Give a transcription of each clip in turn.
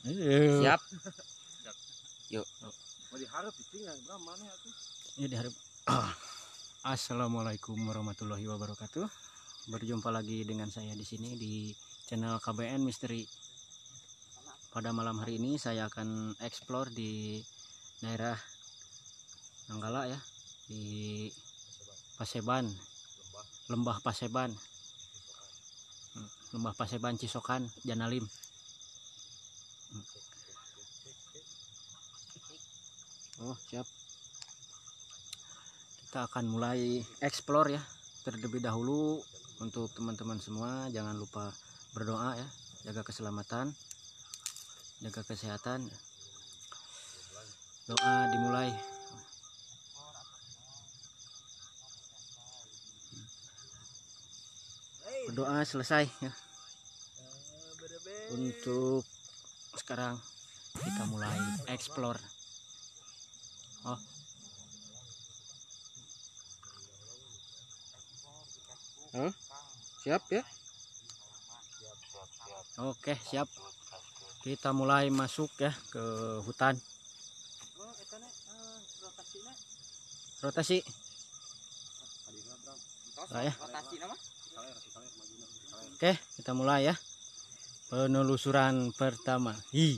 Siap. Yuk. Mau diharap tinggal berapa nih aku? Ya diharap. Assalamualaikum warahmatullahi wabarakatuh. Berjumpa lagi dengan saya di sini di channel KBN Misteri. Pada malam hari ini saya akan explore di daerah Nanggala ya, di Paseban, Lembah Paseban, Lembah Paseban Cisokan, Janalim. Oh siap. Kita akan mulai explore ya. Terlebih dahulu untuk teman-teman semua jangan lupa berdoa ya, jaga keselamatan, jaga kesehatan. Doa dimulai. Berdoa selesai ya. Untuk sekarang kita mulai explore. Oh. Siap ya? Oke, siap. Kita mulai masuk ya ke hutan. Rotasi. Ya. Oke, kita mulai ya. Penelusuran pertama.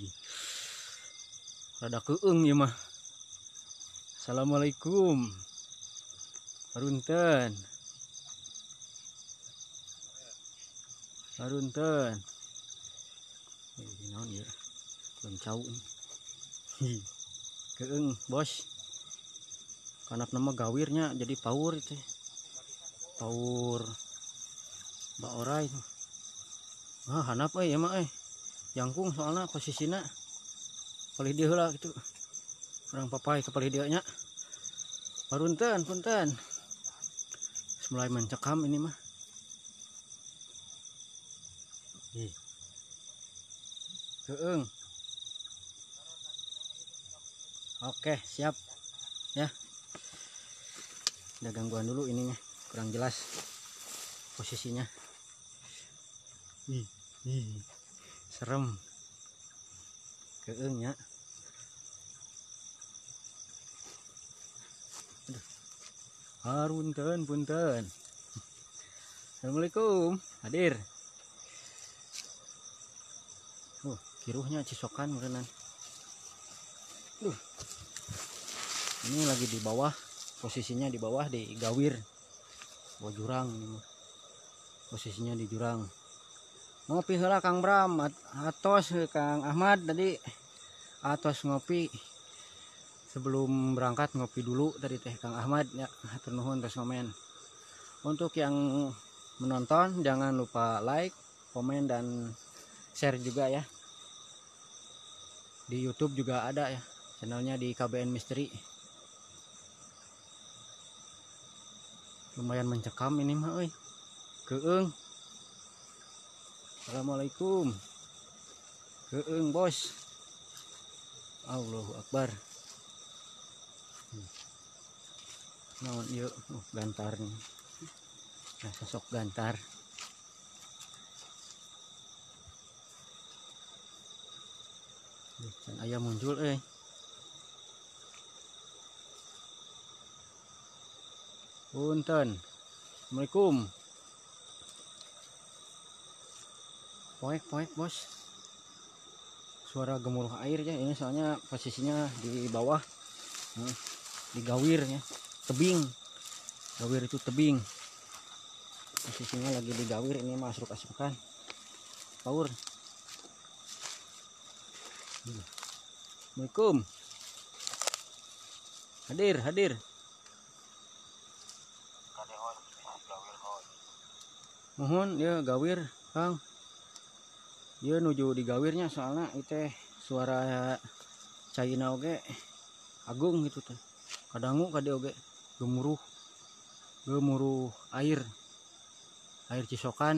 Rada keung ya mah. Assalamualaikum. Harunten. Harunten. Naon ya? Belum cau nih. Keung, bos. Kanak nama gawirnya jadi power itu. Power Mbak Orai tuh. Ah, hanap ya mah jangkung soalnya posisinya palih dia heula gitu. Orang papai ke palih dia nya. Harunten, punten. Mulai mencekam ini mah. Keung. Oke, siap ya. Ada gangguan dulu ininya, kurang jelas posisinya. Serem. Keung ya. Harunten, punten. Assalamualaikum. Hadir. Kiruhnya Cisokan berenang. Ini lagi di bawah, posisinya di bawah di gawir, bawah jurang ini. Posisinya di jurang. Ngopi heula Kang Bram, atos Kang Ahmad tadi atos ngopi. Sebelum berangkat ngopi dulu tadi teh Kang Ahmad ya, hatur nuhun terus komen. Untuk yang menonton jangan lupa like, komen dan share juga ya. Di YouTube juga ada ya, channelnya di KBN Misteri. Lumayan mencekam ini mah, keung. Assalamualaikum. Keung bos. Allahu Akbar. Naon ieu gantar nih. Nah, sosok gantar. Dan ayam muncul Punten. Assalamualaikum. Poek bos. Suara gemuruh air ya, ini soalnya posisinya di bawah. Di gawir ya. Tebing. Gawir itu tebing. Posisinya lagi di gawir, ini masuk asukan. Power. Assalamualaikum. Hadir. Mohon ya gawir Kang. Dia nuju di gawirnya soalnya itu suara China oge agung gitu teh. Kadangu kade oge gemuruh air Cisokan.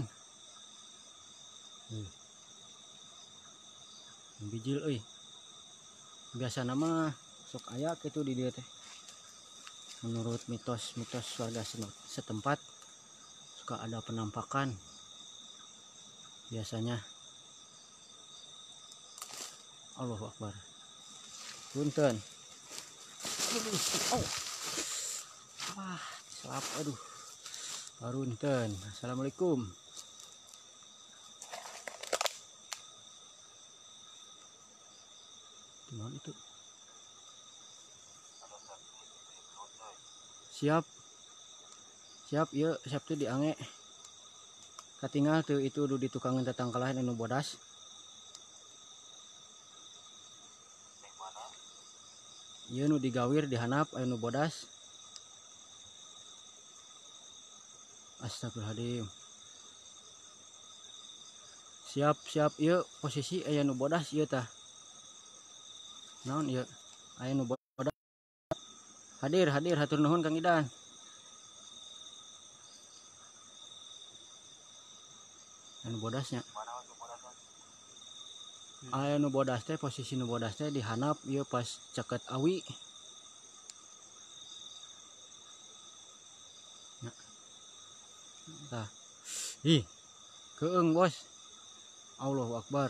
Bijil biasa nama sok ayak itu di dia teh. Menurut mitos warga setempat suka ada penampakan biasanya. Allahu Akbar. Punten. Oh. Selap aduh. Punten. Assalamualaikum. Gimana itu? Siap. Siap ya, siap tuh diange. Katinggal tuh itu di tukangan tatangkalahan anu bodas. Ieu nu digawir dihanap anu bodas. Astagfirullahaladzim. Siap siap ieu posisi aya nu bodas ieu tah. Naon ieu? Aya nu bodas. Hadir hatur nuhun Kang Idan. Anu bodasnya. Aya nu bodas teh posisi nu bodas teh dihanap ieu pas ceket awi. Tah. Ih. Keung bos. Allahu Akbar.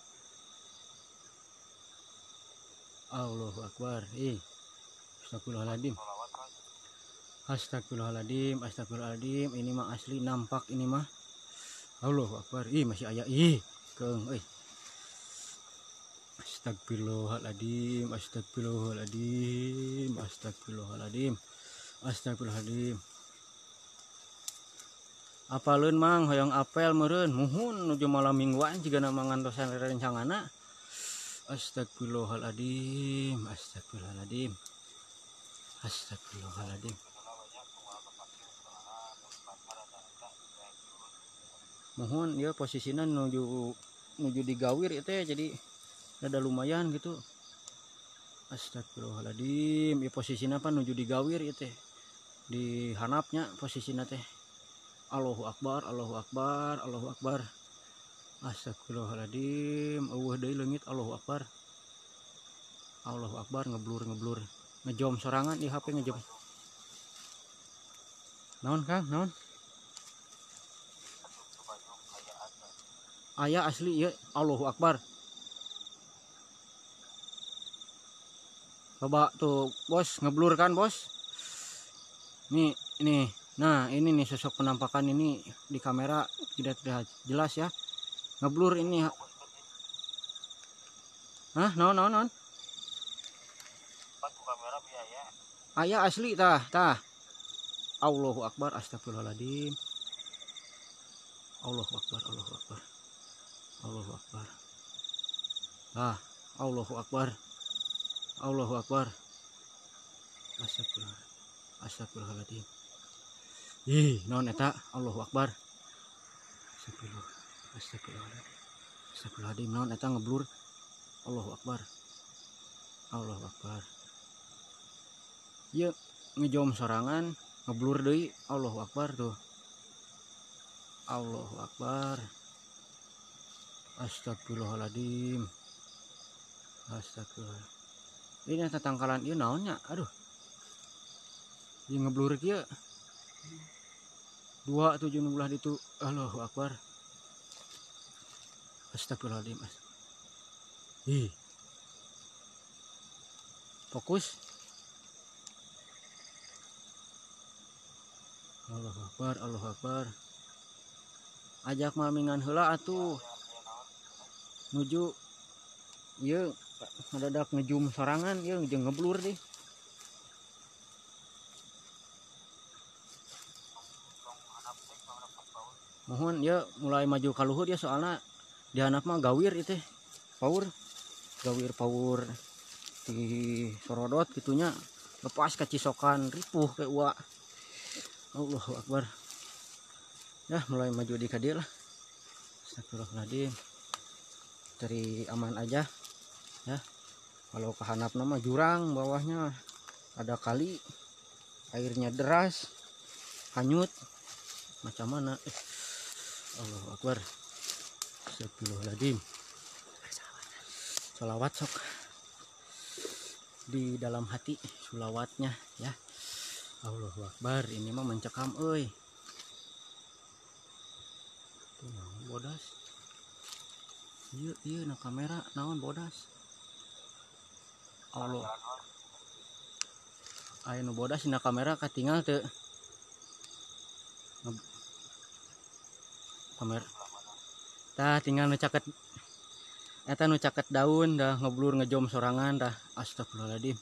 Allahu Akbar. Ih. Astagfirullahaladzim. Astagfirullahaladzim. Astagfirullahaladzim. Ini mah asli nampak ini mah. Allahu Akbar. Ih masih aya. Ih. Keung euy. Astagfirullahaladzim. Astagfirullahaladzim. Astagfirullahaladzim. Astagfirullahaladzim. Apaleun mang hoyong apel meureun muhun nuju malam mingguan jigana mangantosan rerencangana. Astagfirullahaladzim. Astagfirullahaladzim. Astagfirullahaladzim. Mohon ya posisinya nuju digawir itu ya, jadi ada lumayan gitu. Astagfirullahaladzim. Ya posisinya apa nuju digawir itu di hanapnya posisinya teh. Allahu Akbar, Allahu Akbar, Allahu Akbar. Astagfirullahaladzim. Eueuh deui leungit. Allahu Akbar. Allahu Akbar. Ngeblur. Ngejom sorangan di HP ngejom. Naon Kang? Naon? Aya asli ya. Allahu Akbar. Coba tuh bos ngeblur kan bos. Nih ini. Nah ini nih sosok penampakan ini di kamera tidak jelas ya. Ngeblur ini. Hah? Naon? Aya asli tah. Allahu Akbar. Astagfirullahaladzim. Allahu Akbar. Allahu Akbar. Allahu Akbar. Allahu Akbar. Allahu Akbar. Astagfirullahaladzim. Ih, naon eta? Allahu Akbar. Astagfirullahaladzim. Naon eta ngeblur? Allahu Akbar. Allahu Akbar. Ieu ngejom sorangan ngeblur deui. Allahu Akbar tuh. Allahu Akbar. Astagfirullahaladzim. Astagfirullah. Ini tatangkalan ieu naonnya? Aduh. Ieu ngeblur kieu. 2-7 belah itu. Allahu Akbar. Astagfirullahaladzim. Ih. Fokus. Allahu Akbar. Allahu Akbar. Ajak malmingan heula atuh. Nuju ieu ngadadak ngejum sorangan ieu jeung ngeblur deh. Mohon ya mulai maju ka luhur ya soalnya dihanap mah gawir itu gawir power di sorodot gitunya lepas ke cisokan ripuh ke uak. Allahu Akbar. Ya mulai maju di kadir lah. Astagfirullahaladzim. Dari aman aja ya. Kalau kehanap nama jurang, bawahnya ada kali, airnya deras, hanyut macam mana. Allahu Akbar. Astagfirullahaladzim. Sholawat sok di dalam hati sulawatnya ya. Allahu Akbar. Ini mah mencekam euy. Tuh naon bodas. Iya na kamera naon bodas. Allah. Aya nu bodas dina kamera katinggal teu. Kamera. Tah tinggal nu caket eta nu caket daun dah ngeblur ngejom sorangan dah. Astagfirullahaladzim.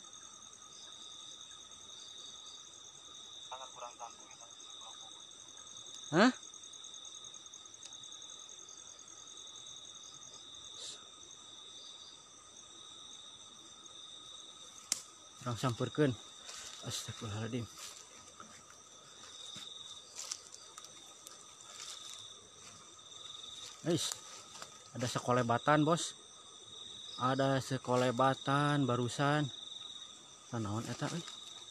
Hah? Orang sampurkeun. Astagfirullahaladzim. Guys, ada sekolebatan bos. Ada sekolebatan barusan. Tanawan eta euy.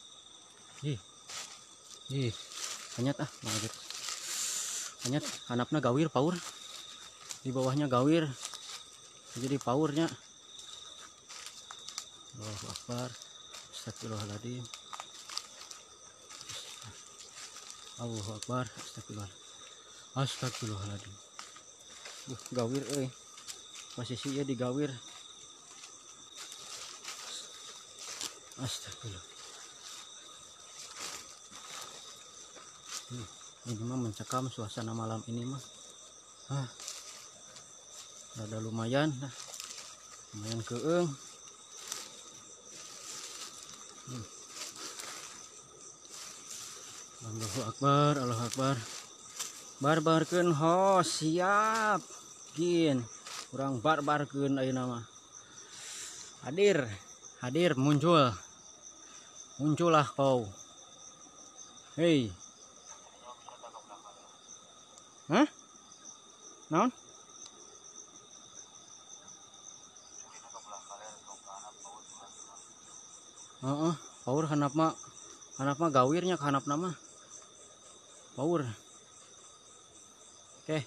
Ih. Hanyat mangget. Hanyat hanapna gawir paur. Di bawahnya gawir. Jadi paurnya. Allahu Akbar. Astagfirullahaladzim. Allahu Akbar. Astagfirullahaladzim. Gawir posisinya di gawir. Astagfirullah. Ini mah mencekam suasana malam ini mah. Ada lumayan keeng. Allahu Akbar, Allahu Akbar. Barbarkeun hos siap. Gin, kurang barbarkeun ayeuna mah. Hadir muncul. Muncullah kau. Hei. Hah? Naon? Paur hanap mah gawirnya ke hanap nama. Paur. Oke.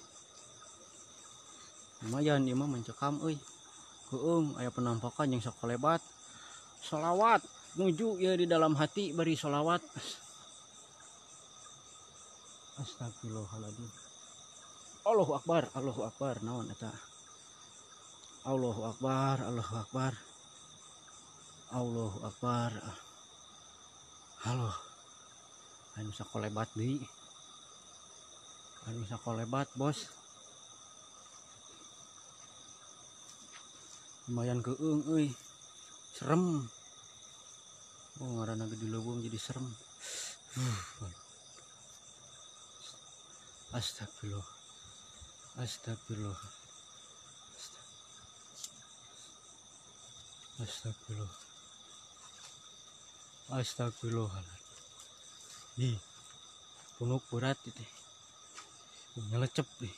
Lumayan ieu mah mencekam euy. Keung aya penampakan yang sakolebat. Sholawat nuju ya di dalam hati beri sholawat. Astagfirullahaladzim. Allahu Akbar, Allahu Akbar. Naon eta? Allahu Akbar, Allahu Akbar. Allahu Akbar. Halo. Anu sakolebat deui. Anu sakolebat, Bos. Lumayan keung euy. Serem. Oh, ngaranna gede leuweung jadi serem. Astagfirullah. Astagfirullah. Astagfirullah. Astagfirullahaladzim. Ih, punuk berat itu. Ngelecep nih.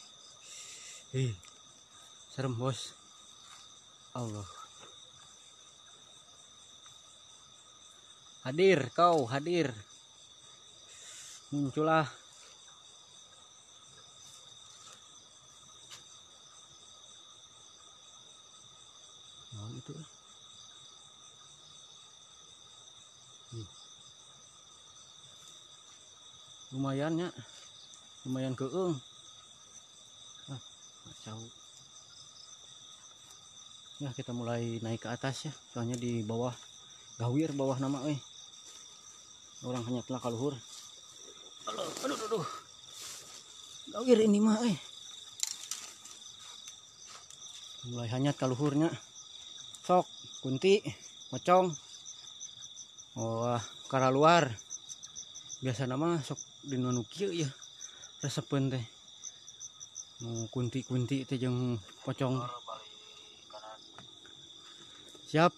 Serem bos. Allah. Hadir kau, hadir. Muncullah. Oh, itu. Lumayannya, lumayan keung. Kacau. Ya kita mulai naik ke atas ya, soalnya di bawah gawir bawah nama orang hanya telah kaluhur. Aduh. Gawir ini mah mulai hanyat kaluhurnya. Sok kunti pocong. Wah, kara luar. Biasa nama sok dinu kieu ya. Resepeun teh. Kunti teh jeung pocong. Siap.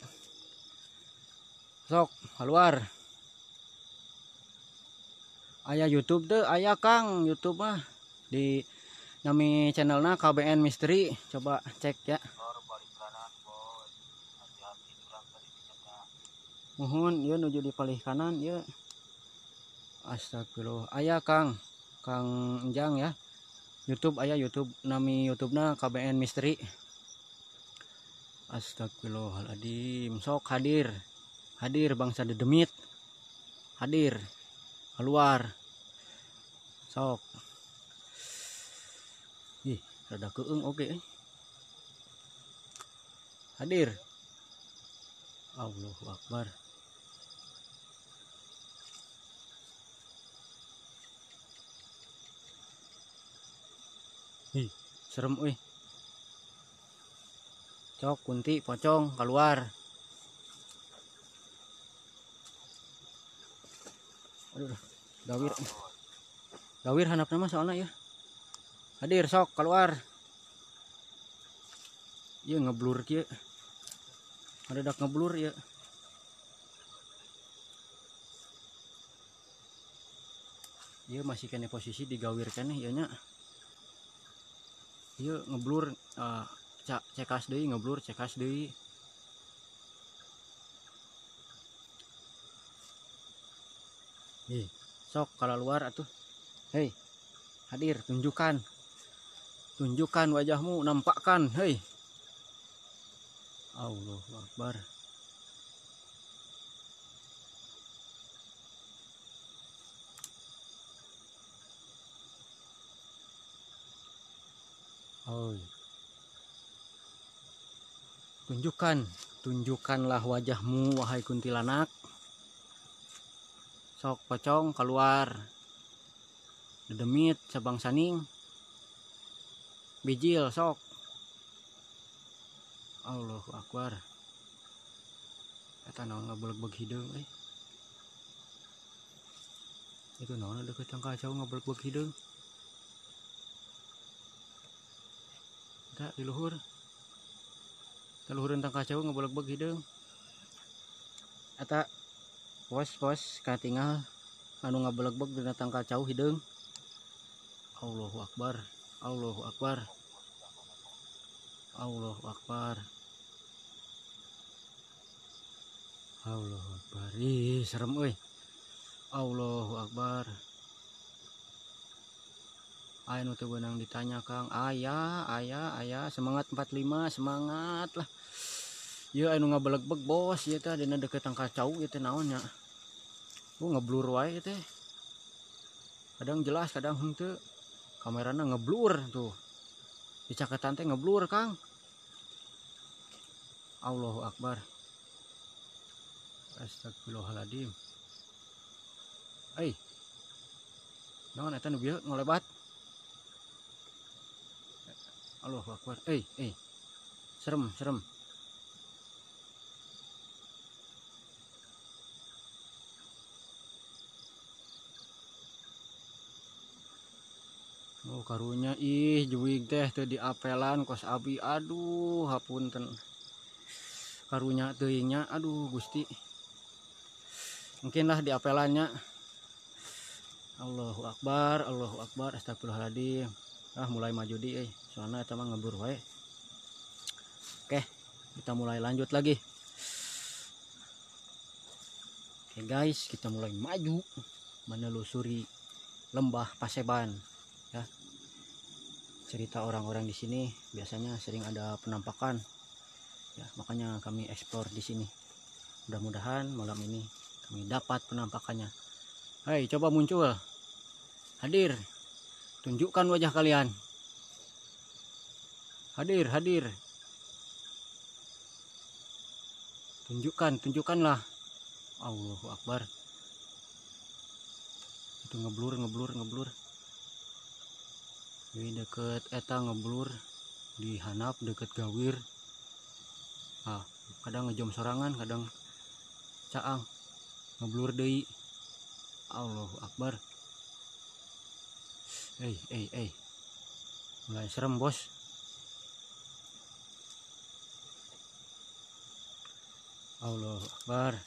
Sok keluar. Aya YouTube deh, aya Kang YouTube mah di nami channelna KBN Misteri. Coba cek ya. Mohon ya nuju di palih kanan ya. Astagfirullah. Aya Kang Enjang ya. YouTube aya YouTube nami YouTube-na KBN Misteri. Astagfirullahaladzim. Sok hadir bangsa dedemit. Hadir keluar. Sok. Ih, rada keung oke. Hadir. Allahu Akbar. Ih, serem euy. Cok kunti pocong keluar. Aduh, gawir. Gawir handap nama soalnya ya. Hadir sok keluar. Iya ngeblur kieu. Ada dak ngeblur ya. Iya masih kena posisi digawir kene ieu nya. Ieu ngeblur cekas deui ngeblur cekas deui. Ih, sok kalau luar atuh. Hei, hadir tunjukkan. Tunjukkan wajahmu, nampakkan, hei. Allahu Akbar. Oh. Tunjukkanlah wajahmu wahai kuntilanak. Sok pocong keluar. Dedemit sabang saning. Bijil sok. Allahu Akbar. Eta naon ngabeleg-beg hideung euy. Itu naon deukeut tang kacau ngabeleg-beg hideung. Eta di luhur. Luhureun tang kacau ngabeleg-beg hideung. Eta pos katinggal anu ngabeleg-beg dina tang kacau hideung. Allahu Akbar. Allahu Akbar. Allahu Akbar. Allahu Akbar. Ih, serem euy. Allahu Akbar. Aya nu teu beunang ditanya Kang. Aya semangat 45, semangat lah. Ieu anu ngabeleg-beg bos ieu teh dina deukeut tang kacau ieu teh naon nya. Ngeblur wae ieu teh. Kadang jelas, kadang henteu. Kamerana ngeblur tuh. Di caketan teh ngeblur Kang. Allahu Akbar. Astagfirullahaladzim. Naon eta nu bieu ngolebat. Allahu Akbar. Serem. Oh karunya juig teh teu diapelan kos abi. Aduh hapunten. Karunya teuingnya aduh Gusti. Mungkinlah diapelannya. Allahu Akbar, astagfirullahaladzim. Mulai maju di soalnya eta mah ngebur wae. Oke, kita mulai lanjut lagi. Oke guys, kita mulai maju menelusuri lembah Paseban ya. Cerita orang-orang di sini biasanya sering ada penampakan ya, makanya kami eksplor di sini. Mudah-mudahan malam ini kami dapat penampakannya. Hai, coba muncul. Hadir. Tunjukkan wajah kalian. Hadir. Tunjukkanlah. Allahu Akbar. Itu ngeblur. Di deket eta ngeblur, di handap deket gawir. Kadang ngejom sorangan, kadang caang. Ngeblur deui. Allahu Akbar. Mulai serem bos. Allahu Akbar.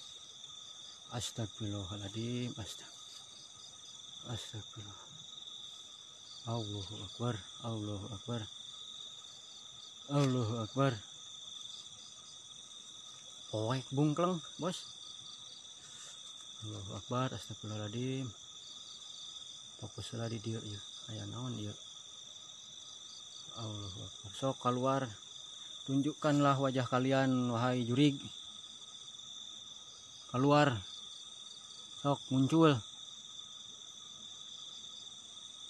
Astagfirullahaladzim. Astagfirullah. Allahu Akbar. Poek bungkleng bos. Allahu Akbar. Astagfirullahaladzim. Fokuslah di dia ya. Aya naon ieu. Allahu Akbar. Sok keluar. Tunjukkanlah wajah kalian wahai jurig. Keluar. Sok muncul.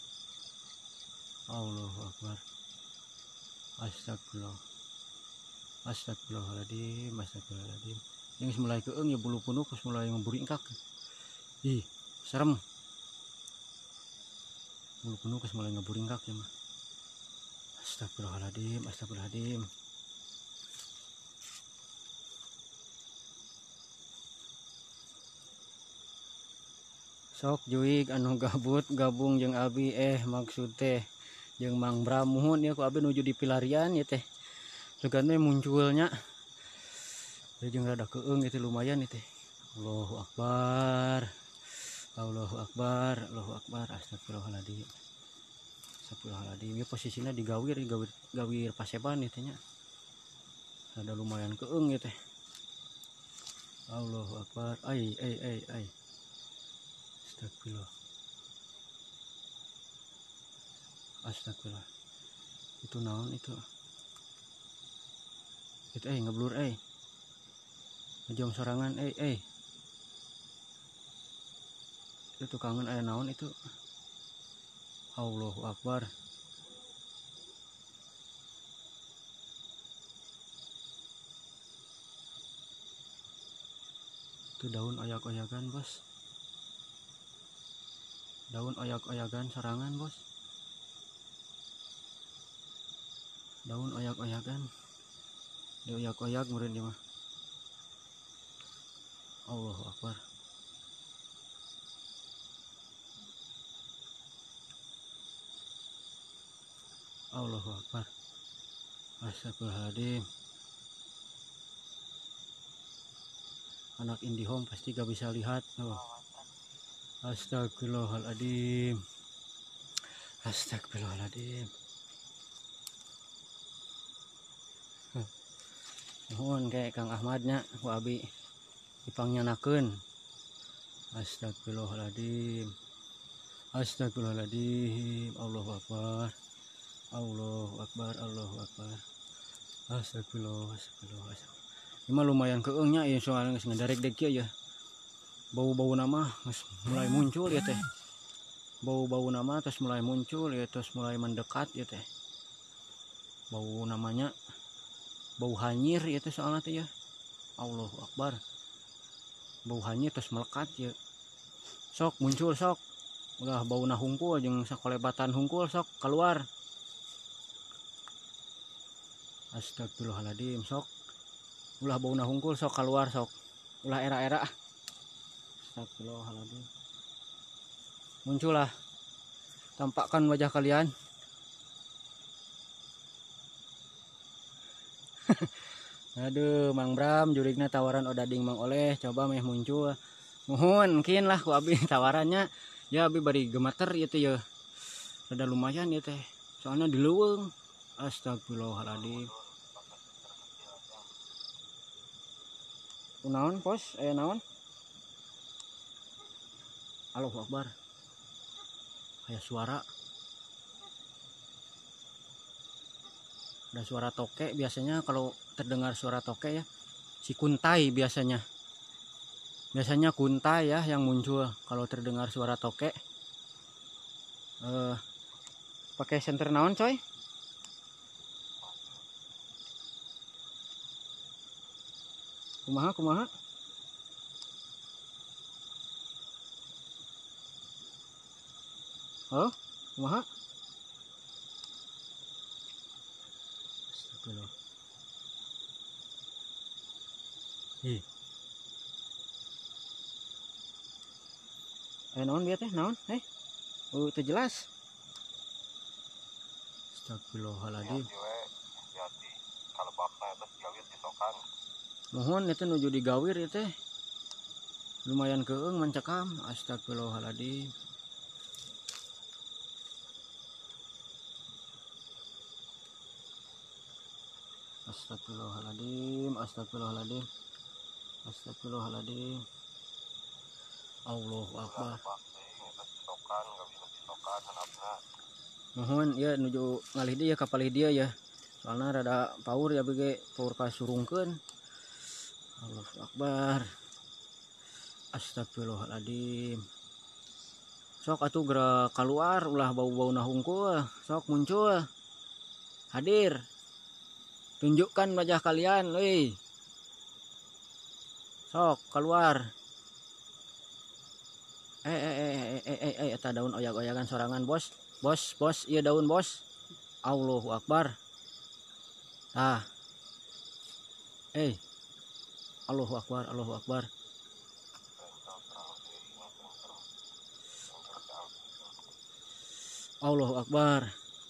Allahu Akbar. Astagfirullah. Astagfirullahaladzim, astagfirullahaladzim. Yang mulai keeng ya bulu penuh terus mulai ngeburingkak. Ih, serem. Bulu penuh terus mulai ngeburingkak ya mah. Astagfirullahaladzim, astagfirullahaladzim. Sok juig anu gabut gabung jeung abi maksud teh jeung Mang Bram muhun ya ku abi nuju di pelarian ya teh. Sugana munculnya jeung rada keung itu lumayan itu. Allahu Akbar. Allahu Akbar, Allahu Akbar. Astagfirullahaladzim. Astagfirullahaladzim. Ya posisinya digawir paseban itu nya. Ada lumayan keung ya teh. Allahu Akbar. Ai. Astagfirullah. Astagfirullah. Itu naon itu? Itu ngeblur ngejom sorangan itu kangen aya naon itu. Allahu Akbar. Itu daun oyak-oyakan bos. Daun oyak-oyakan sorangan bos. Daun oyak-oyakan. Dioyak-oyak meureun di mah. Allahu Akbar. Allahu Akbar. Astagfirullahaladzim. Anak IndiHome pasti gak bisa lihat. Oh. Astagfirullahaladzim. Astagfirullahaladzim. Mohon kayak Kang Ahmadnya ku abi dipangyanakeun. Astagfirullahaladzim. Astagfirullahaladzim. Allahu Akbar. Allahu Akbar. Allahu Akbar. Astagfirullah. Astagfirullah. Ini mah lumayan keungnya ya soalnya geus ngedarek dek ya. Bau-bau nama mulai muncul ya teh. Bau-bau nama terus mulai muncul ya terus mulai mendekat ya teh. Bau namanya bau hanyir ya teh soalnya teh ya. Allahu Akbar. Bau hanyir terus melekat ya. Sok muncul sok. Udah bau na hungkul jeung sakolebatan hungkul sok keluar. Astagfirullahaladzim sok. Ulah bau na hungkul sok keluar sok. Ulah era-era. Astagfirullahaladzim. Muncullah. Tampakkan wajah kalian. Aduh, Mang Bram jurigna tawaran odading Mang Oleh coba meh muncul. Mohon mungkin lah ku abi tawarannya. Ya abi bari gemeter itu ya. Rada lumayan ya teh. Soalnya di leuweung. Astagfirullahaladzim. Naon pos? Naon? Allahu Akbar. Kayak suara. Ada suara toke biasanya kalau terdengar suara toke ya. Si kuntai biasanya. Biasanya kuntai ya yang muncul kalau terdengar suara toke. Pakai senter naon coy? Kumaha? Oh, kumaha? Astagfirullah. Naon dia teh? Naon? Teu jelas. Astagfirullahaladzim. Mohon itu nuju digawir ya teh. Lumayan keung mencekam. Astagfirullahaladzim. Astagfirullahaladzim. Astagfirullahaladzim. Astagfirullahaladzim. Allahu Akbar. Mohon ya nuju ngalih dia kapalih dia ya. Soalnya rada power ya bege power kasurungkeun. Allahu Akbar. Astagfirullahaladzim. Sok atuh gerak keluar ulah bau-bau na hungkul. Sok muncul. Hadir. Tunjukkan wajah kalian, woi. Sok keluar. Eta daun oyak-oyakan sorangan, bos. Bos, iya daun, bos. Allahu Akbar. Tah. Allahu Akbar, Allahu Akbar. Allahu Akbar.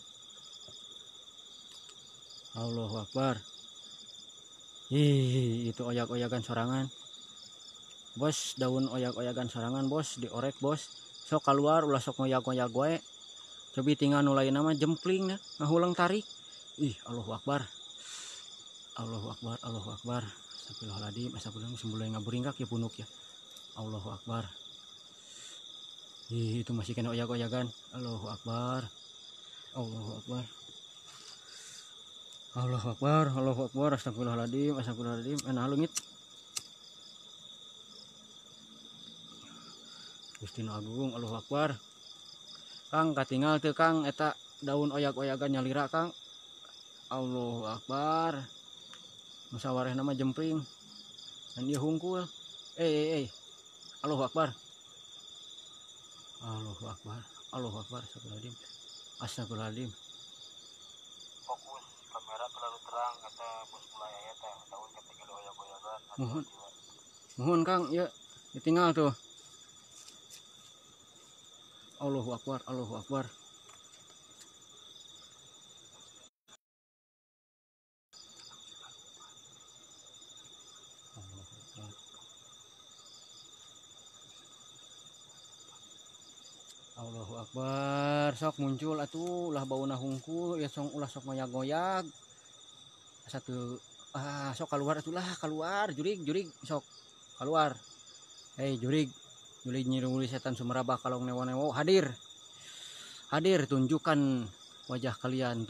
Allahu Akbar. Itu oyak-oyakan sorangan. Bos, daun oyak-oyakan sorangan, bos, diorek, bos. Sok keluar ulah sok ngoyak-ngoyak gue. Cobi tinggal nulai nama jempling nah, ngahulang tarik. Allahu Akbar. Allahu Akbar, Allahu Akbar. Astagfirullahaladzim, astagfirullahaladzim, sembulai ngaburingkak ya punuk ya. Allahu Akbar. Itu masih kena oyak-oyakan. Allahu Akbar. Allahu Akbar. Allahu Akbar, Allahu Akbar, astagfirullahaladzim, astagfirullahaladzim. Leungit. Gusti Nu Agung, Allahu Akbar. Kang katinggal teu Kang eta daun oyak-oyakan nyalira Kang. Allahu Akbar. Musawareh nama jempring. Dan dia hungkul. Allahu Akbar. Allahu Akbar. Allahu Akbar. Astagfirullahaladzim. Astagfirullahaladzim. Fokus kamera terlalu terang kata bos mulai aya teh daun ketinggal oyak-oyakan. Mohon Kang, ya ditinggal tuh. Allahu Akbar, Allahu Akbar. Allahu Akbar. Sok muncul atuh ulah bauna hungkul ya sok ngoyak-ngoyak. Satu sok keluar atulah, keluar jurig sok keluar. Jurig nyirung setan Sumerabah kalau newo-newo hadir. Tunjukkan wajah kalian,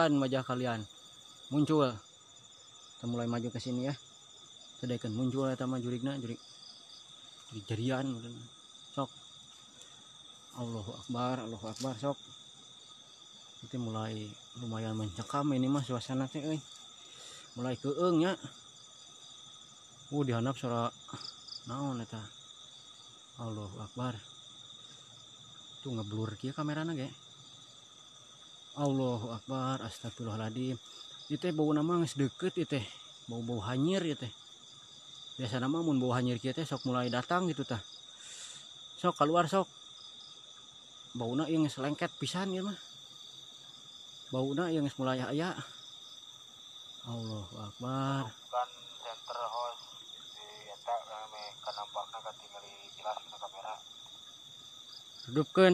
muncul. Kita mulai maju ke sini ya. Sedaikan muncul eta mah jurigna, jurig jarian sok. Allahu Akbar, Allahu Akbar, sok. Itu mulai lumayan mencekam ini mah suasana teh euy. Mulai keung nya. Dihandap suara naon eta. Allahu Akbar. Tuh ngeblur kieu kamerana ge. Allahu Akbar, astagfirullahaladzim. Itu bau nama geus deukeut ieu teh. Bau-bau hanyir ieu teh. Biasana mah mun bau hanyir kieu teh sok mulai datang gitu tah. Sok keluar sok. Bauna ieu geus lengket pisan ieu mah. Bauna ieu geus mulai aya. Allahu Akbar. Kan center host di eta me kanampakna katingali jelas na kamera. Redupkeun.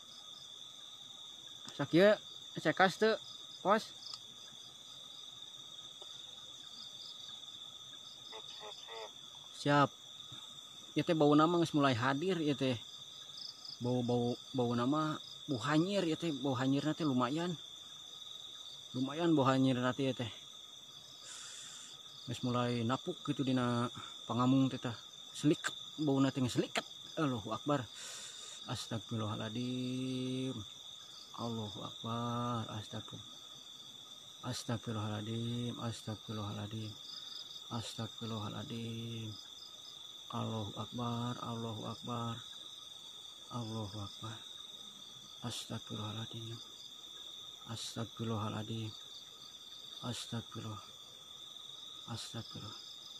Sakieu cekas teu, Pos? Sip. Siap. Ieu teh bauna mah geus mulai hadir ieu teh. Bau nama bau hanyir ya teh, bau hanyirna teh lumayan bau hanyirna teh ya teh geus mulai napuk gitu dina pangamung teh tah seliket bauna teh seliket. Allahu Akbar. Astagfirullahaladzim. Allahu Akbar. Astagfirullahaladzim. Allahu Akbar. Allahu Akbar. Allahu Akbar. Astagfirullahaladzim. Astagfirullah.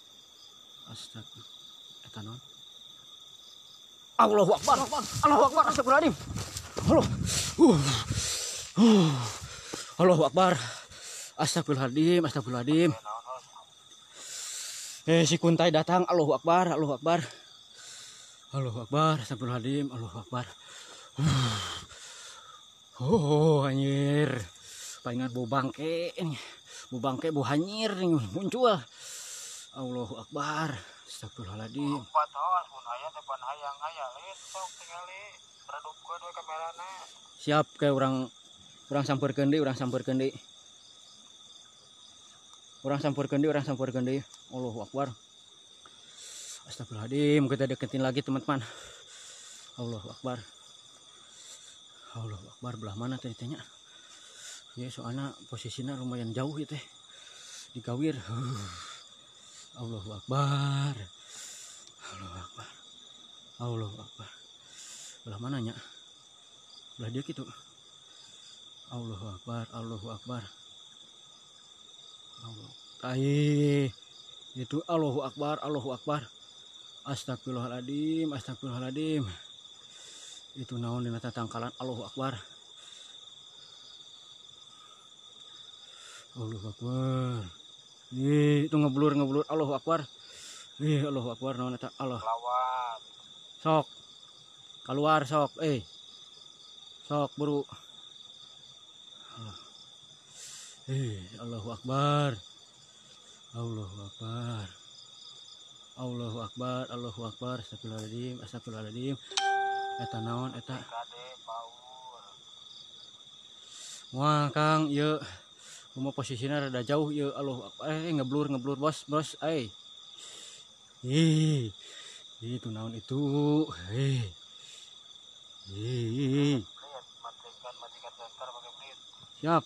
Eta naon? Allahu Akbar. Astagfirullahaladzim. Allahu Akbar. Astagfirullahaladzim. Si Kuntai datang. Allahu Akbar. Astagfirullahaladzim. Allahu Akbar. Anjir. Palingan bau bangke ini. Bau hanyir nih muncul. Allahu Akbar. Astagfirullahaladzim. Empat host mun aya teh pan hayang aya lain sok tingali redupkeun we kamerana. Siap ke urang sampeurkeun deui, urang sampeurkeun deui. Allahu Akbar. Astagfirullahaladzim, kita deketin lagi teman-teman. Allahu Akbar. Belah mana teh nya? Ya soalnya posisinya lumayan jauh ya teh. digawir. Allahu Akbar. Allahu Akbar. Allahu Akbar. Belah mananya? Belah dia gitu. Allahu Akbar. Allahu Akbar. Allah. Itu Allahu Akbar. Allahu Akbar. Astagfirullahaladzim. Astagfirullahaladzim. Itu naon dina tatangkalan. Allahu Akbar. Allahu Akbar. Itu ngeblur. Allahu Akbar. Allahu Akbar naon eta Allah. Lawan. Sok. Keluar sok. Sok buru. Allahu Akbar. Allahu Akbar. Allahu Akbar. Allahu Akbar. Astagfirullahaladzim. Astagfirullahaladzim. Eta naon eta? Kade paur. Wah Kang, ieu kumaha posisinya rada jauh ieu. Allahu Akbar. Ngeblur bos. Itu naon itu? Matikan senter pakai blit. Siap.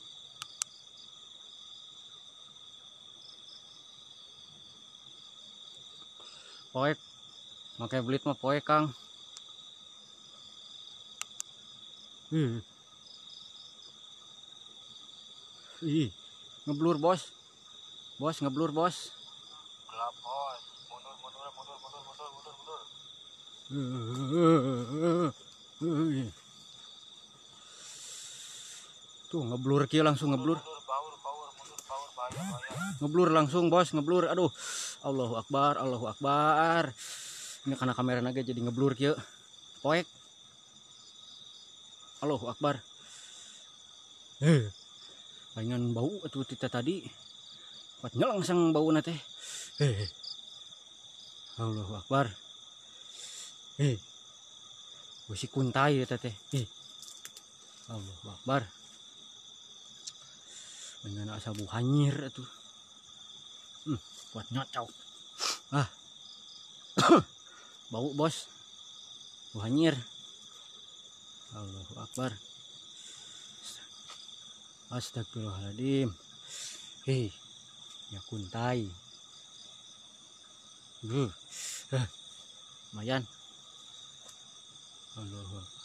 Poek. Pakai blit mah poek Kang. Ngeblur bos. Ngeblur bos. Gelap bos. Mundur. Tuh ngeblur kia langsung ngeblur. Mundur bahaya. Ngeblur langsung bos, ngeblur. Aduh. Allahu Akbar. Ini karena kamera naga jadi ngeblur kia. Poek. Allahu Akbar. Pengen bau atuh tita tadi. Pat nyelangsang bau nate. Allahu Akbar. Bisi kuntai eta teh. Allahu Akbar. Pengen asa bu hanyir atuh. Kuat nyocok. Bau bos. Bu hanyir. Allahu Akbar. Astagfirullahaladzim. Ya kuntai. Lumayan. Allahu Akbar.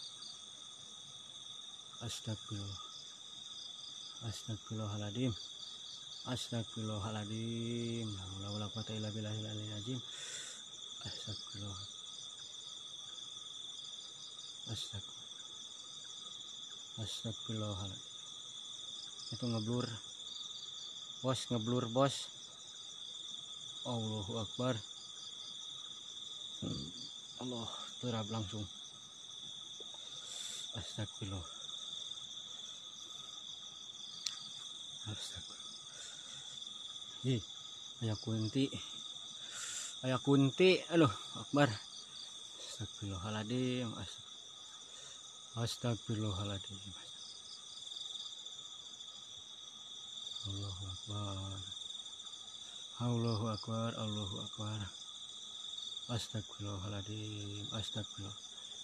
Astagfirullahaladzim. Astagfirullahaladzim. La haula wala quwata illa billahil aliyyil azim. Astagfirullahaladzim. Itu ngeblur bos. Allahu Akbar. Allah terab langsung. Astagfirullah. Ayah kunti. Aduh Akbar. Astagfirullahaladzim. Astagfirullahaladzim. Allahu Akbar. Allahu Akbar. Allahu Akbar. Astagfirullahaladzim. Astagfirullah.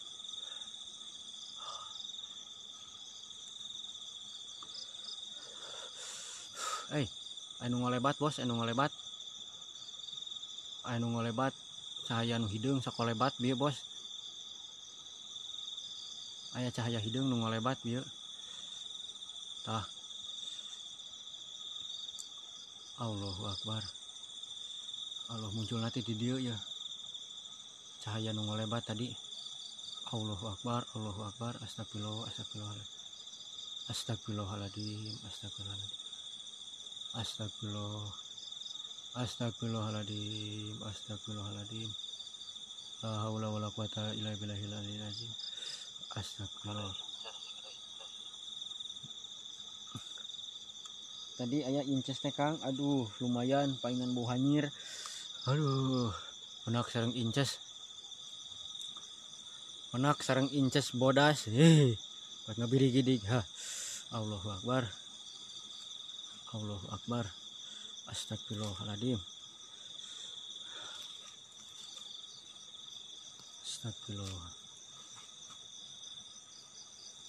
Anu ngolebat bos, anu ngolebat cahaya nu hideung sakolebat bieu bos. Aya cahaya hideung nu ngolebat bieu. Tah. Allahu Akbar. Allah muncul nanti di dieu ya. Cahaya nu ngolebat tadi. Allahu Akbar. Astagfirullahaladzim. Astagfirullahaladzim. La haula wala quwata illa billahil aliyyil azim. Astagfirullah. Tadi aya inces teh Kang. Aduh lumayan paingan bau hanyir. Aduh penak sareng inces. Bodas. Buat ngabiri gidig. Allahu Akbar. Astagfirullahaladzim.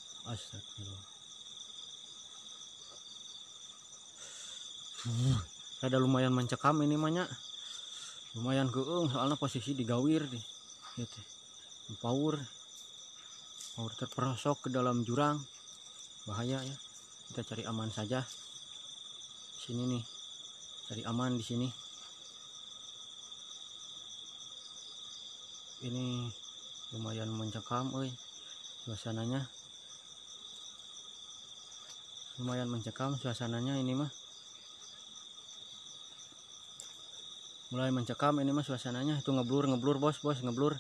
Astagfirullah. rada lumayan mencekam ini mahnya, lumayan keung soalnya posisi digawir di gitu. Power terperosok ke dalam jurang, bahaya ya. Kita cari aman saja sini nih, cari aman di sini. Ini lumayan mencekam, suasananya lumayan mencekam suasananya ini mah. Mulai mencekam ini mah suasananya. Itu ngeblur bos ngeblur.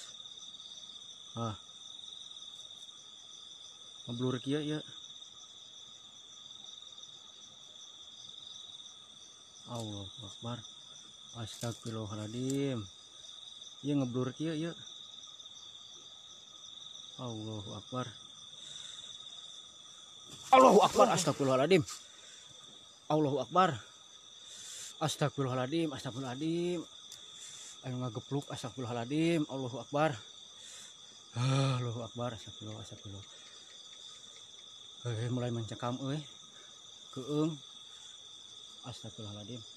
Ngeblur kia ya. Allahu Akbar. Astagfirullahaladzim. Iya ngeblur kia ya. Allahu Akbar. Allahu Akbar. Astagfirullahaladzim. Allahu Akbar. Astagfirullahaladzim. Ayo ngagepluk. Astagfirullahaladzim. Allahu Akbar. Allahu Akbar. Astagfirullah. Mulai mencekam keung. Astagfirullahaladzim.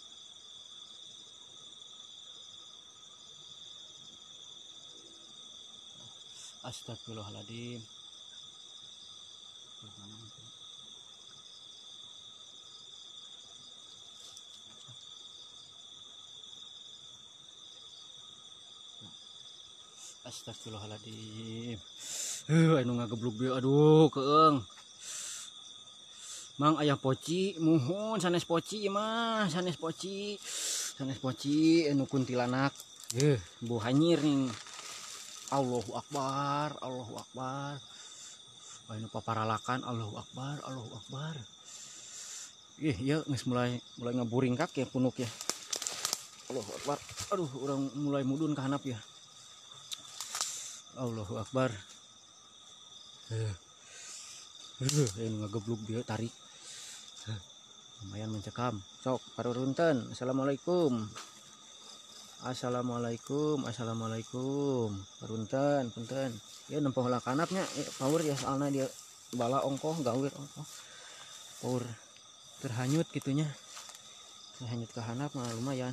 Astagfirullahaladzim. Astagfirullahaladzim. Anu ngagebluk bieu, aduh keung. Mang ayah poci, muhun sanes poci mah, sanes poci anu kuntilanak. Bu hanyir nih. Allahu Akbar. Anu paparalakan, Allahu Akbar. Ya geus mulai ngaburingkak ya punuk ya. Allahu Akbar. Aduh, orang mulai mudun ke handap ya. Allahu Akbar. Ngagebluk dia tarik. Lumayan mencekam. Sok parurunten. Assalamualaikum. Parunten, punten. Ya nempoh heula kanapnya power ya soalnya dia bala ongkoh gawir ongkoh. Power terhanyut gitunya. Terhanyut ke handap mah lumayan.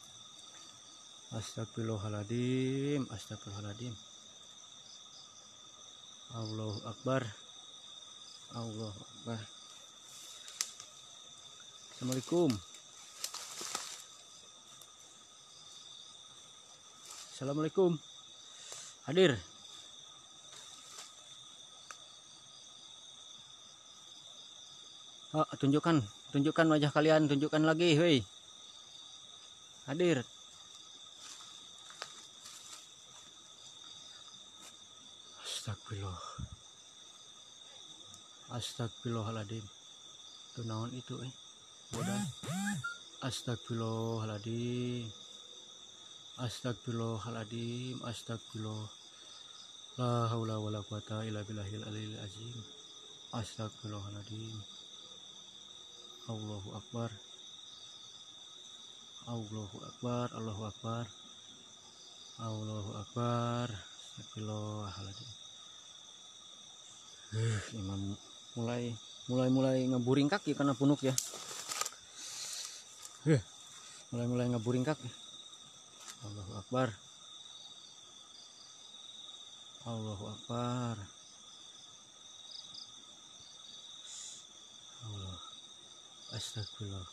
Astagfirullahaladzim. Allahu Akbar. Assalamualaikum. Hadir. Tunjukkan wajah kalian, tunjukkan lagi, hei. Hadir. Astagfirullahaladzim. Itu naon itu bodas. Astagfirullahaladzim. La haula wala quwata illa billahil aliyil azim. Astagfirullahaladzim. Allahu Akbar. Astagfirullahaladzim. Imam mulai ngeburingkak ya karena punuk ya. Mulai ngeburingkak. Allahu Akbar. Astagfirullah.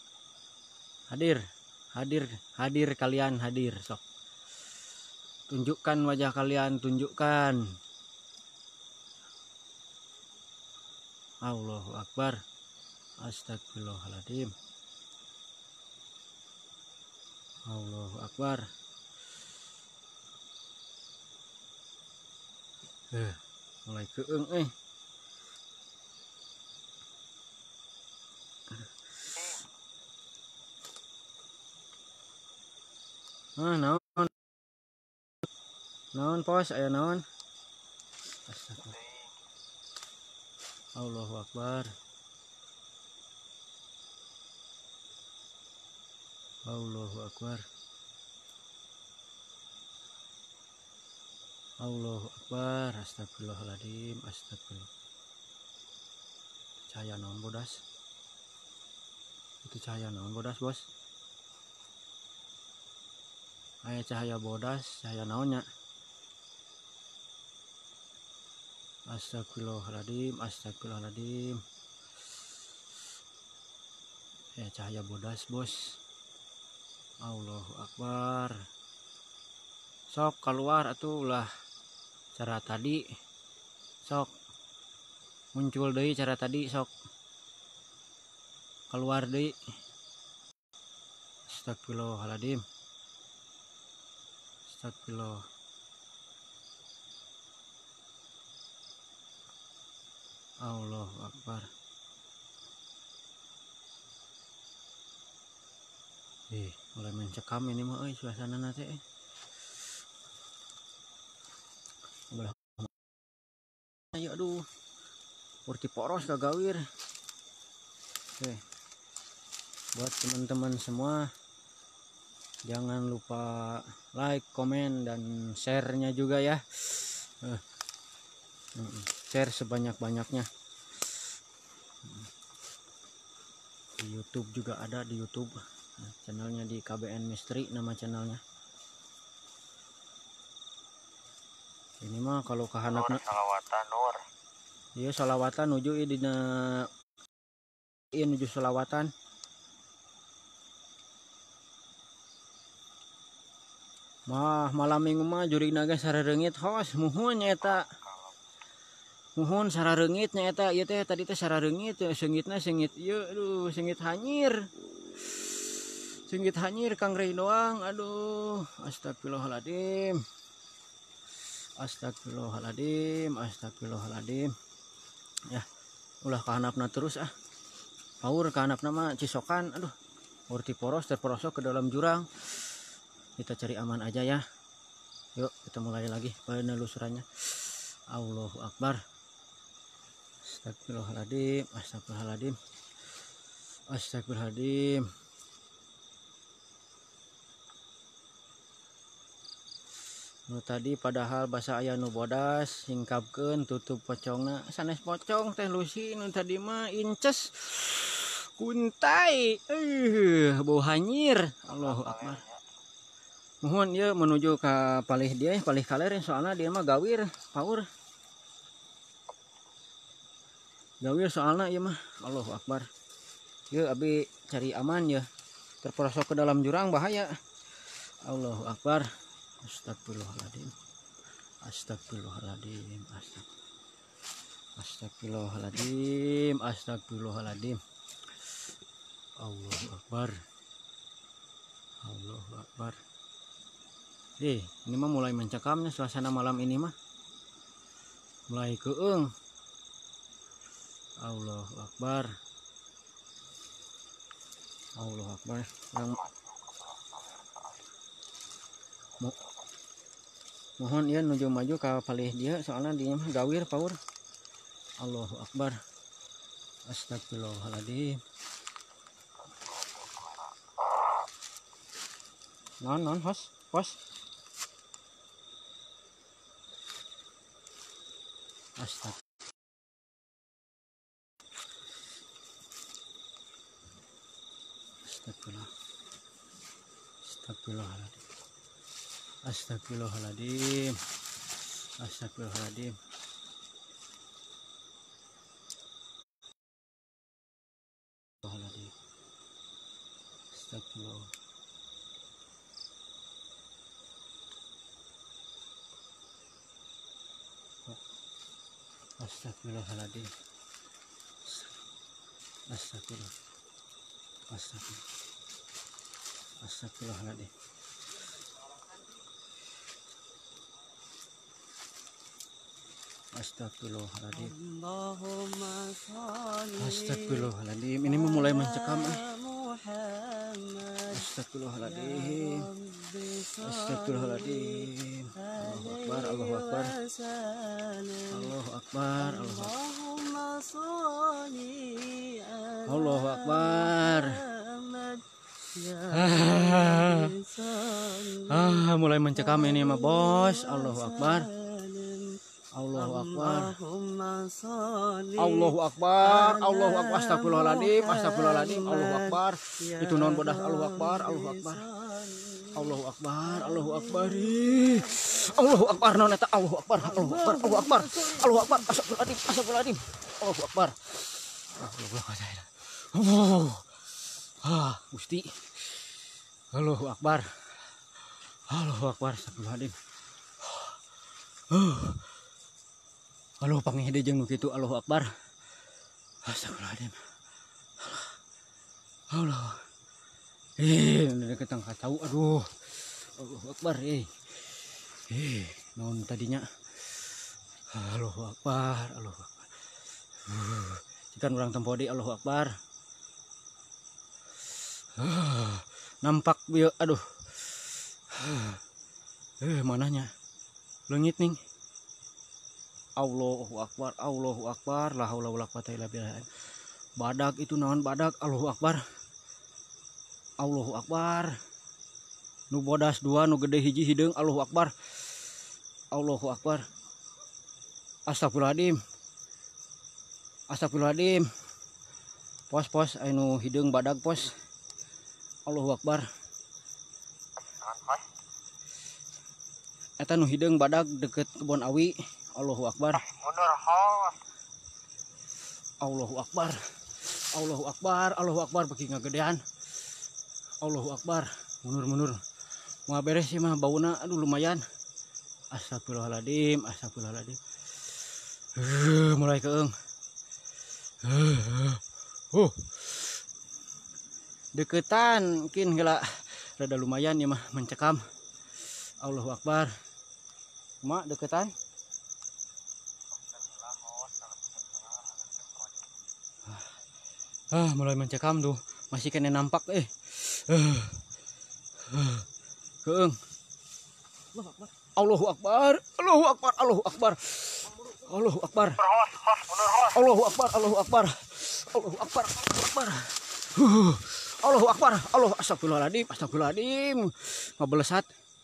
Hadir kalian, hadir sok. Tunjukkan wajah kalian, tunjukkan. Allahu Akbar. Astagfirullahaladzim. Allahu Akbar. Mulai keung naon pos aya naon. Allahu Akbar. Astagfirullahaladzim. Cahaya naon bodas? Itu cahaya naon bodas bos? aya cahaya bodas, cahaya naonnya. Astagfirullahaladzim, astagfirullahaladzim. Ya cahaya bodas bos. Allahu Akbar. Sok keluar atuh ulah cara tadi. Sok muncul deui cara tadi, sok keluar deui. Astagfirullahaladzim. Astagfirullah. Allahu Akbar. Mulai mencekam ini mah suasana nate. Ayo aduh. Urti poros kagawir. Oke. Buat teman-teman semua, jangan lupa like, komen, dan share-nya juga ya. Share sebanyak-banyaknya. Di YouTube juga ada, di YouTube. Channelnya di KBN Misteri, nama channelnya. Ini mah kalau kahanapna salawatan nur. Iya salawatan nuju dina nuju salawatan. Malam minggu mah jurina ge sarareungit hos muhun nyaeta. Muhun sarareungit nyaeta ieu teh tadi teh sarareungit seungitna seungit ieu aduh seungit hanyir. Seungit hanyir Kang Rey doang. Aduh, astagfirullahaladzim. Astagfirullahaladzim, astagfirullahaladzim. Ya, ulah kahanapna terus ah. Paur kahanapna mah cisokan, aduh. Urti poros terperosok ke dalam jurang. Kita cari aman aja ya. Yuk, kita mulai lagi penelusurannya. Allahu Akbar. Astagfirullahaladzim, astagfirullahaladzim. Astagfirullahaladzim. Nu tadi padahal bahasa aya nu bodas singkapkeun tutup pocongna sanes pocong teh lusi nu tadi mah inces kuntai bau hanyir. Allahu Akbar. Mohon ya menuju ke palih dia palih kaler soalnya dia mah gawir paur gawir soalnya ya mah. Allahu Akbar. Ya abi cari aman ya, terperosok ke dalam jurang bahaya. Allahu Akbar. Astagfirullahaladzim. Astagfirullahaladzim. Astagfirullahaladzim. Astagfirullahaladzim. Allahu Akbar. Allahu Akbar. Ini mah mulai mencekamnya suasana malam ini mah. Mulai keung. Allahu Akbar. Allahu Akbar. Mohon ya nuju maju ke palih dia soalnya dia mah gawir paur. Allahu Akbar. Astagfirullahaladzim. Non hos Astagfirullahaladzim. Astagfirullahaladzim. Astagfirullahaladzim. Astagfirullah. Astagfirullahaladzim. Astagfirullah. Astagfirullahaladzim. Astagfirullahaladzim. Astagfirullahaladzim. Ini memulai mencekam. Astagfirullahaladzim. Astagfirullahaladzim. Allahu Akbar. Allahu Akbar. Allahu Akbar. Allahu Akbar. Mulai mencekam ini mah bos. Allahu Akbar. Allahu Akbar. Allahu Akbar. Allahu Akbar. Astagfirullahaladzim. Astagfirullahaladzim. Allahu Akbar. Itu non bodas. Allahu Akbar. Allahu Akbar. Allahu Akbar, Allahu Akbar. Allahu Akbar, naon eta? Allahu Akbar, Allahu Akbar, Allahu Akbar. Allahu Akbar, astagfirullahaladzim, astagfirullahaladzim. Allahu Akbar. Gusti. Allahu Akbar. Allahu Akbar, astagfirullahaladzim. Allahu pangihde jeung nu kitu, Allahu Akbar. Astagfirullahaladzim. Allah. Ketang kacau, aduh. Allahu Akbar, naon tadinya. Allahu Akbar, Allahu Akbar. Cikan urang tempo deui, Allahu Akbar. Nampak bieu, aduh. Mananya? Leungit ning. Allahu Akbar, Allahu Akbar, la haula wala quwata illa billah. Badak itu naon badak? Allahu Akbar. Allahu Akbar. Nu bodas dua, nu gede hiji hideung, Allahu Akbar. Allahu Akbar. Astagfirullahaladzim. Astagfirullahaladzim. Pos anu hideung badak pos. Allahu Akbar. Eta nu hideung badak deket kebon awi. Allahu Akbar. Allahu Akbar. Allahu Akbar. Allahu Akbar beki ngagedean. Allahu Akbar. Munur. Mau beres sih mah bauna, aduh lumayan. Astagfirullahaladzim, astagfirullahaladzim. Mulai keeng. Deketan kin heula rada lumayan ya mah mencekam. Allahu Akbar. Mak deketan. Mulai mencekam tuh, masih kena nampak keeng. Allahu Akbar, Allahu Akbar, Allahu Akbar. Allahu Akbar. Allahu Akbar, Allahu Akbar. Allahu Akbar, Allahu Akbar. Allahu Akbar, Allah, astagfirullahaladzim, astagfirullahaladzim. Ngabelesat.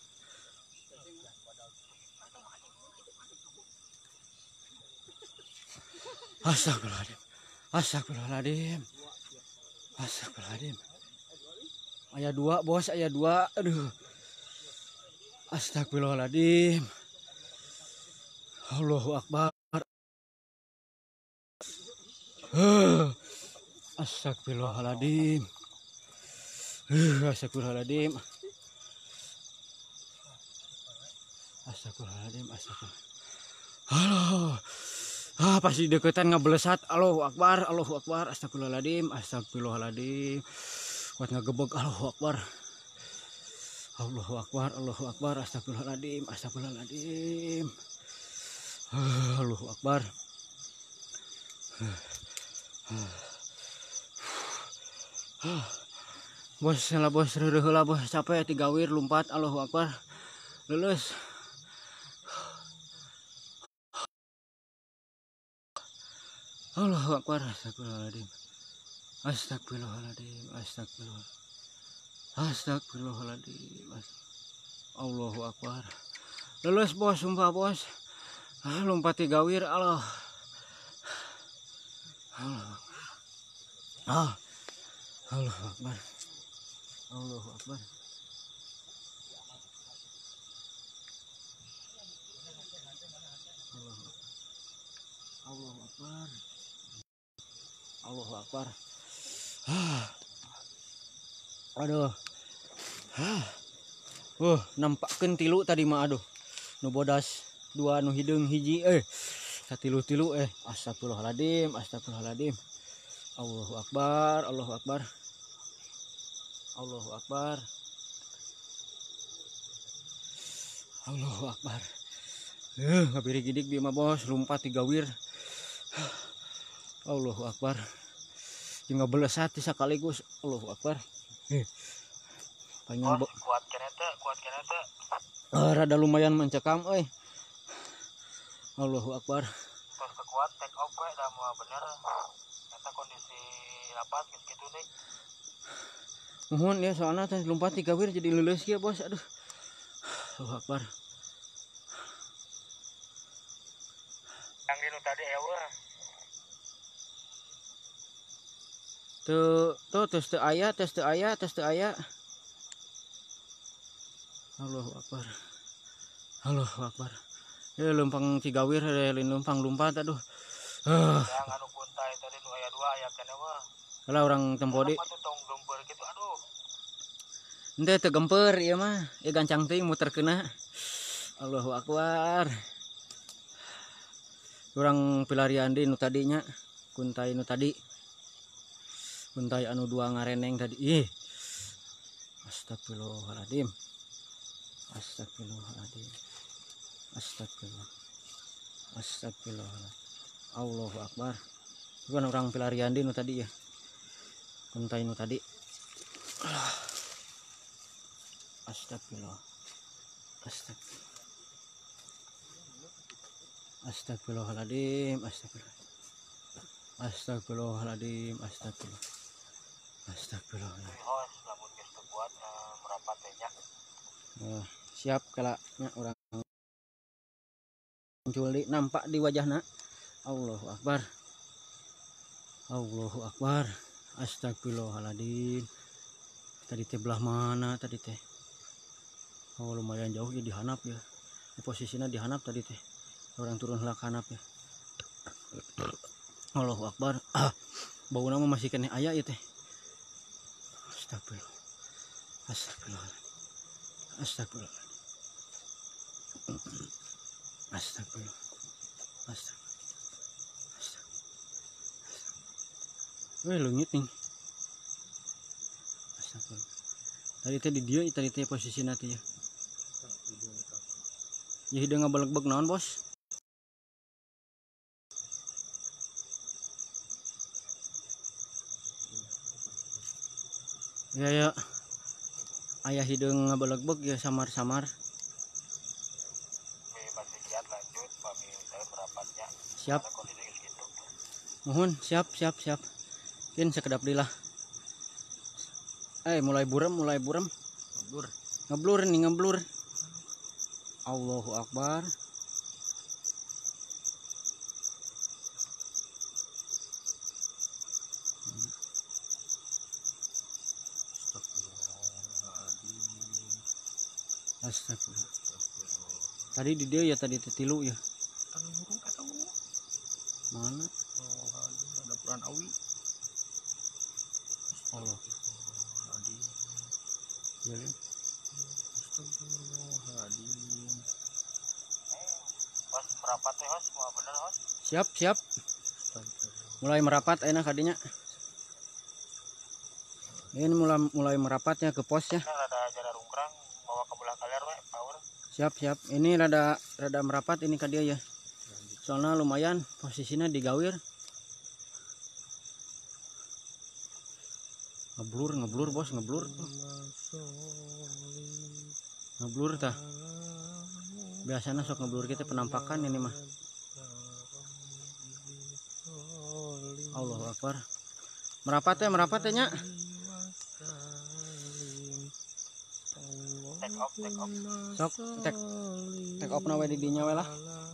Astagfirullahaladzim. Astagfirullahaladzim. Astagfirullahaladzim. Ayat 2, bos, ayat 2. Aduh. Astagfirullahaladzim. Allahu Akbar. Astagfirullahaladzim. Astagfirullahaladzim. Astagfirullahaladzim. Astagfirullahaladzim. Pasti deketan ngabelesat. Allahu Akbar, Allahu Akbar. Astagfirullahaladzim, astagfirullahaladzim. Kuat ngagebeg. Allahu Akbar. Allahu Akbar, Allahu Akbar. Astagfirullahaladzim, astagfirullahaladzim. Allahu Akbar. Bos, salah bos, reureuh bos, capek tigawir lompat. Allahu Akbar. Lulus. Allahu Akbar, astagfirullahaladzim. Astagfirullahaladzim, astagfirullahaladzim. Allahu Akbar. Lulus bos, sumpah bos. Lompat tigawir, Allah. Allahu Akbar. Allahu Akbar. Allahu Akbar. Allahu Akbar. Aduh. Nampakkeun tilu tadi mah aduh. Nu bodas 2, nu hideung hiji satilu-tilu astagfirullahaladzim, astagfirullahaladzim. Allahu Akbar, Allahu Akbar. Allahu Akbar. Allahu Akbar. Ngabiri gidik bieu mah bos, lompat tigawir. Allahu Akbar. Jeung ngabelesat sakaligus. Allahu Akbar. Panjang kuat kena teh. Rada lumayan mencekam Allahu Akbar. Terus kekuat take off we da moal bener. Eta kondisi lapas geus kitu nih. Mohon ya soalnya teh lompat tigawir jadi leuleus kieu bos. Aduh. Allahu Akbar. Yang dinu tadi eueuh. Tuh tes teu aya. Allahu Akbar. Allahu Akbar. Lempang Cigawir lempang lompat aduh. Yang anu kuntai tadi nu aya 2 aya kana mah. Kalau orang tempodi Apa tuh tong gemper gitu aduh. ente teu gemper ieu mah. Ieu gancang teuing muter kena. Allahu Akbar. Urang pilarian di nu tadinya kuntai nu tadi. Kuntai anu 2 ngareneng tadi. Ih. Astagfirullahaladzim. Astagfirullahaladzim. Astagfirullah. Astagfirullahaladzim. Allahu Akbar. Bukan orang pelarian di nu tadi ya. Kuntai nu tadi. Astagfirullah. Astagfirullah. Astagfirullahaladzim. Astagfirullah. Astagfirullahaladzim. Astagfirullah. Astagfirullahaladzim. Hos lamun geus teu kuat merapat teh nya. Siap kalanya orang muncul di nampak di wajahna. Allahu Akbar. Allahu Akbar. Astagfirullahaladzim. Tadi teh belah mana tadi teh? Oh lumayan jauh ya dihanap ya. Posisinya dihanap tadi teh. Orang turun helak hanap ya. Allahu Akbar. Bau nama masih kena aya ya teh. Astagfirullah. Astagfirullah. Astagfirullah. Astagfirullah. Astagfirullah. Leungit nih. Astagfirullah. Tadi teh di dia tadi teh posisi nanti ya. Ya hidung ngabaleg-beg naon bos? Ya. Ayah hidung ngabaleg-beg ya samar-samar. Masih giat lanjut bagi saya merapatnya. Siap. Kondisi geus kitu. Mohon siap. Kin sekedap dilah. Mulai buram. Ngeblur. Allahu Akbar. Astagfirullah. Tadi di dia ya tadi tetilu ya. Mana? Ada peran awi. Allah. Ya, Hos merapat teh hos mau bener hos. siap. Mulai merapat enak kadinya. Ini mulai merapatnya ke posnya. Nah, ada jalan rungkrang bawa ke belah kaler we power. Siap. Ini rada merapat ini kadia ya. Soalnya lumayan posisinya digawir. Ngeblur bos, ngeblur tah. Biasanya sok ngeblur kita penampakan ini mah. Allahu Akbar. Merapat ya nya. Take off. Sok take off na we di dinya we lah.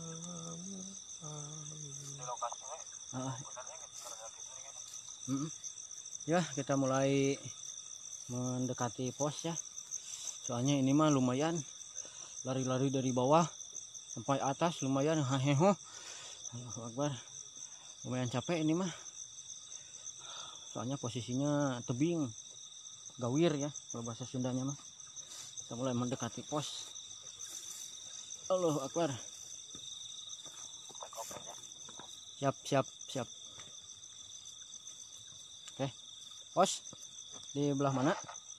Di lokasi we. Benernya relatif ini kan. Ya kita mulai mendekati pos ya. Soalnya ini mah lumayan lari-lari dari bawah sampai atas lumayan haheho. Allahu Akbar. Lumayan capek ini mah. Soalnya posisinya tebing gawir ya kalau bahasa Sundanya mah. Kita mulai mendekati pos. Allahu Akbar. Take off aja. Siap. Oke. Pos di belah mana?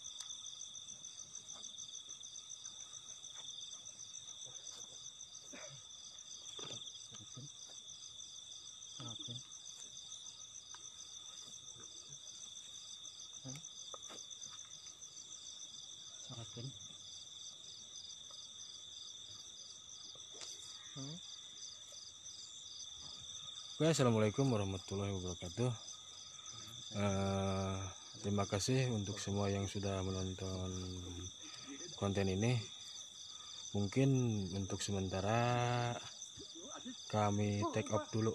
Assalamualaikum warahmatullahi wabarakatuh. Terima kasih untuk semua yang sudah menonton konten ini. Mungkin untuk sementara kami take off dulu.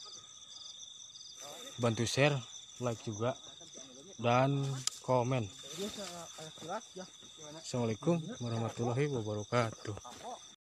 Bantu share, like juga, dan komen. Dia jelas ya. Assalamualaikum warahmatullahi wabarakatuh.